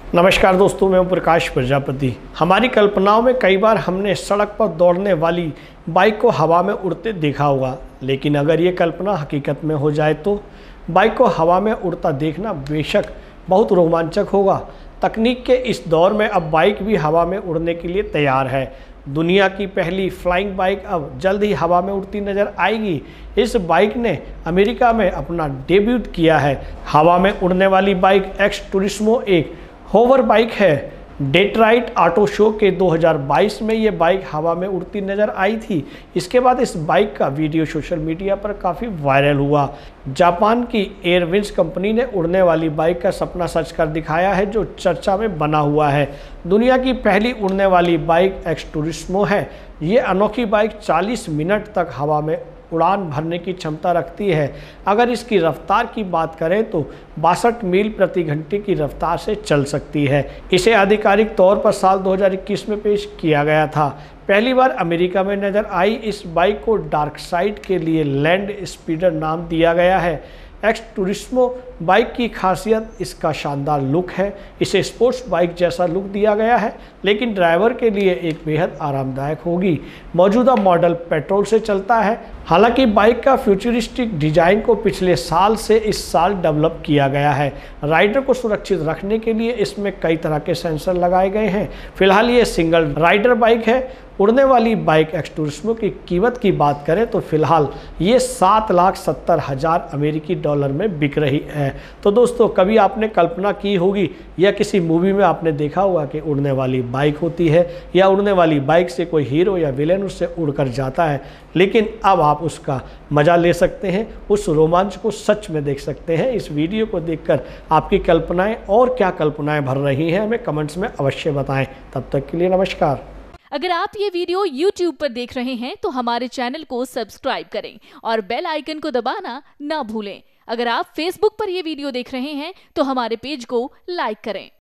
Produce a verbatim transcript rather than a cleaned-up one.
नमस्कार दोस्तों, मैं हूं प्रकाश प्रजापति। हमारी कल्पनाओं में कई बार हमने सड़क पर दौड़ने वाली बाइक को हवा में उड़ते देखा होगा, लेकिन अगर ये कल्पना हकीकत में हो जाए तो बाइक को हवा में उड़ता देखना बेशक बहुत रोमांचक होगा। तकनीक के इस दौर में अब बाइक भी हवा में उड़ने के लिए तैयार है। दुनिया की पहली फ्लाइंग बाइक अब जल्द ही हवा में उड़ती नजर आएगी। इस बाइक ने अमेरिका में अपना डेब्यूट किया है। हवा में उड़ने वाली बाइक एक्स टूरिस्मो एक होवर बाइक है। डेट्रॉइट ऑटो शो के दो हज़ार बाईस में ये बाइक हवा में उड़ती नजर आई थी। इसके बाद इस बाइक का वीडियो सोशल मीडिया पर काफ़ी वायरल हुआ। जापान की एयरविंस कंपनी ने उड़ने वाली बाइक का सपना सच कर दिखाया है, जो चर्चा में बना हुआ है। दुनिया की पहली उड़ने वाली बाइक एक्स टूरिस्मो है। ये अनोखी बाइक चालीस मिनट तक हवा में उड़ान भरने की क्षमता रखती है। अगर इसकी रफ्तार की बात करें तो बासठ मील प्रति घंटे की रफ्तार से चल सकती है। इसे आधिकारिक तौर पर साल दो हज़ार इक्कीस में पेश किया गया था। पहली बार अमेरिका में नज़र आई इस बाइक को डार्क साइड के लिए लैंड स्पीडर नाम दिया गया है। एक्स टूरिस्मो बाइक की खासियत इसका शानदार लुक है। इसे स्पोर्ट्स बाइक जैसा लुक दिया गया है, लेकिन ड्राइवर के लिए एक बेहद आरामदायक होगी। मौजूदा मॉडल पेट्रोल से चलता है। हालांकि बाइक का फ्यूचरिस्टिक डिजाइन को पिछले साल से इस साल डेवलप किया गया है। राइडर को सुरक्षित रखने के लिए इसमें कई तरह के सेंसर लगाए गए हैं। फिलहाल ये सिंगल राइडर बाइक है। उड़ने वाली बाइक एक्स टूरिस्मो की कीमत की बात करें तो फिलहाल ये सात लाख सत्तर हज़ार अमेरिकी डॉलर में बिक रही है। तो दोस्तों, कभी आपने कल्पना की होगी या किसी मूवी में आपने देखा होगा कि उड़ने वाली बाइक होती है या उड़ने वाली बाइक से कोई हीरो या विलेन उससे उड़कर जाता है, लेकिन अब आप उसका मज़ा ले सकते हैं, उस रोमांच को सच में देख सकते हैं। इस वीडियो को देखकर आपकी कल्पनाएं और क्या कल्पनाएं भर रही हैं, हमें कमेंट्स में अवश्य बताएं। तब तक के लिए नमस्कार। अगर आप ये वीडियो यूट्यूब पर देख रहे हैं तो हमारे चैनल को सब्सक्राइब करें और बेल आइकन को दबाना ना भूलें। अगर आप फेसबुक पर यह वीडियो देख रहे हैं तो हमारे पेज को लाइक करें।